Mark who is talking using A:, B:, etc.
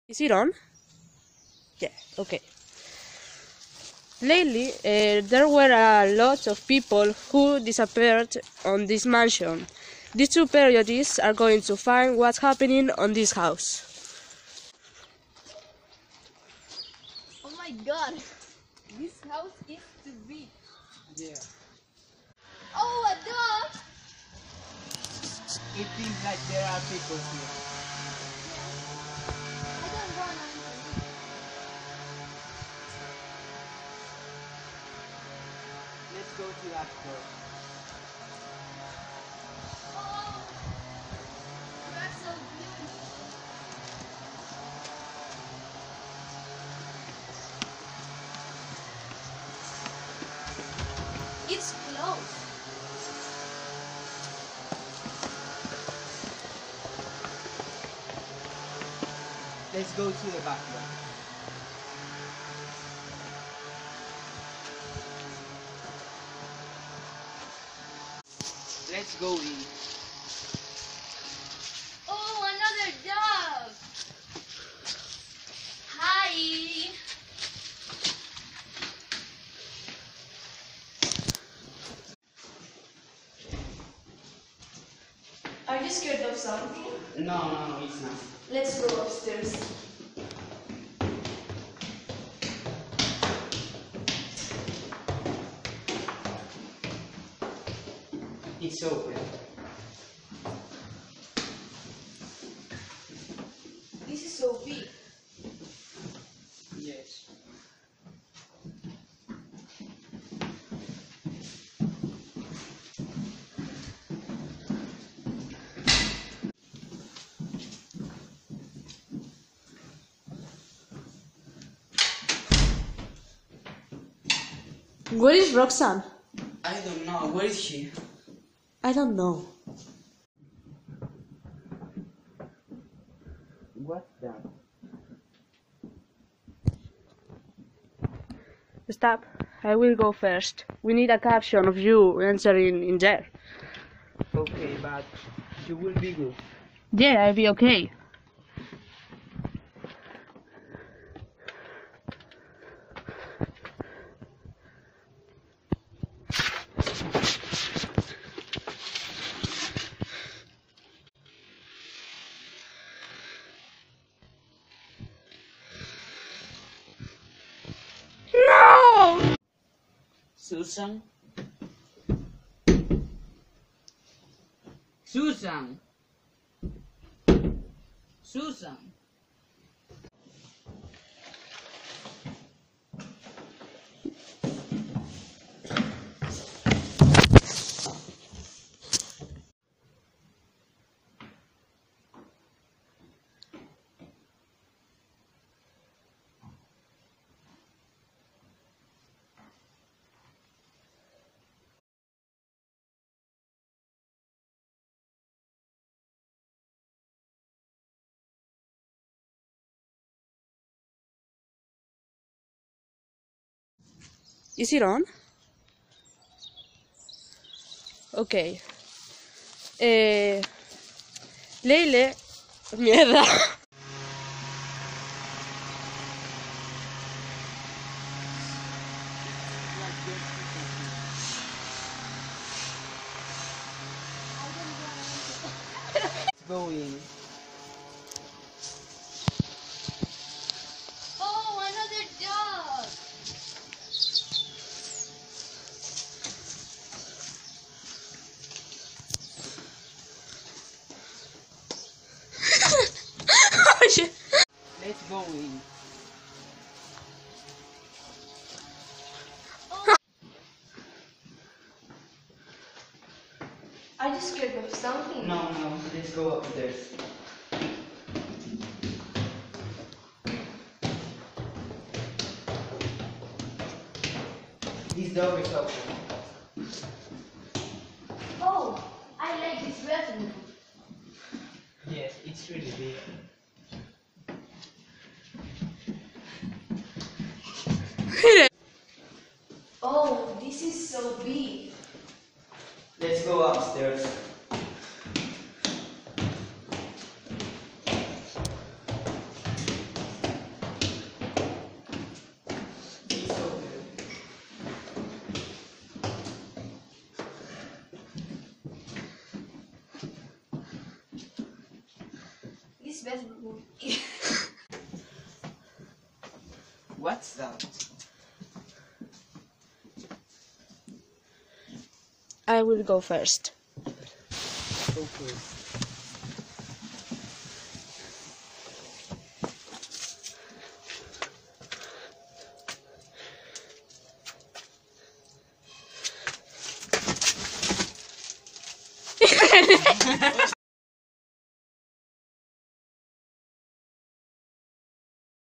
A: Is it on? Yeah, okay. Lately, there were a lot of people who disappeared on this mansion. These two periodists are going to find what's happening on this house.
B: Oh my god, this house is too big.
C: Yeah.
B: Oh, a dog!
C: It seems like there are people here.
B: I don't want anything.
C: Let's go to that door.
B: Oh, you are so beautiful. It's closed.
C: Let's go to the back door. Let's go in.
B: Oh, another dog. Hi. Are you scared of something?
C: No, it's not.
B: Let's go upstairs.
C: It's open.
B: This is so big.
C: Yes.
A: Where is Roxanne?
C: I don't know. Where is she?
A: I don't know.
C: What's that?
A: Stop. I will go first. We need a caption of you answering in there.
C: Okay, but you will be good.
A: Yeah, I'll be okay. No!
C: Susan? Susan! Susan!
A: Is it on? Okay. Leile. Mierda.
C: Let's go in.
B: Oh, another dog.
A: Oh, shit.
C: Let's go in.
B: Are you scared of something?
C: No, let's go upstairs. This door is open.
B: Oh, I like this bathroom.
C: Yes, it's really big.
B: Oh, this is so big.
C: Let's go upstairs.
B: best movie.
C: What's that?
A: I will go first.
C: Okay.